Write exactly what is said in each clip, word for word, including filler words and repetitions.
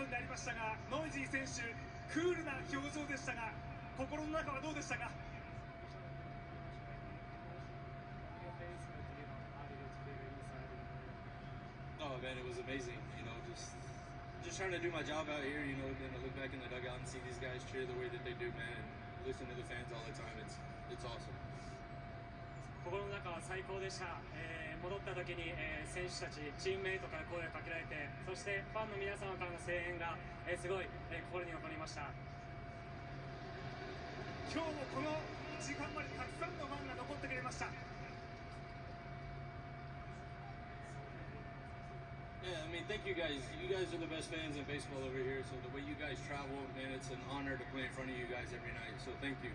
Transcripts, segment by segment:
ことになりましたが、ノイジー選手クールな表情でしたが、心の中はどうでしたか？ Oh man, it was amazing. You know, just just trying to do my job out here. You know, then to look back in the dugout and see these guys cheer the way that they do, man, and listen to the fans all the time. It's it's awesome. 心の中は最高でした、えー、戻った時に、えー、選手たち、チームメイトから声をかけられて、そしてファンの皆様からの声援が、えー、すごい、えー、心に残りました。 今日もこの時間までたくさんのファンが残ってくれました。 Yeah, I mean, thank you guys. You guys are the best fans in baseball over here. So the way you guys travel, man, it's an honor to play in front of you guys every night. So thank you.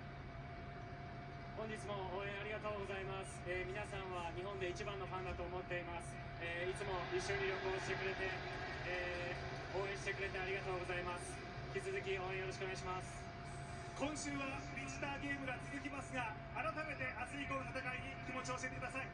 本日も応援ありがとうございます、えー、皆さんは日本で一番のファンだと思っています、えー、いつも一緒に旅行してくれて、えー、応援してくれてありがとうございます。引き続き応援よろしくお願いします。 今週はビジターゲームが続きますが、改めて明日以降の戦いに気持ちを教えてください。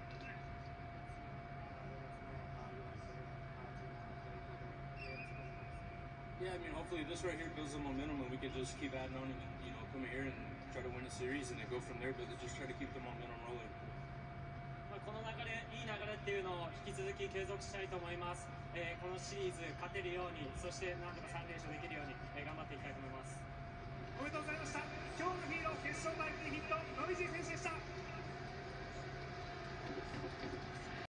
Yeah, I mean, hopefully this right here builds the momentum, and we can just keep adding on, and you know, come here and try to win a series, and then go from there. But just try to keep the momentum rolling. まあこの流れ、いい流れっていうのを引き続き継続したいと思います。えー、このシリーズ勝てるように、そしてなんとかさん連勝できるように、えー、頑張っていきたいと思います。 おめでとうございました。今日のヒーロー決勝タイムリーヒット、ノイジー選手でした。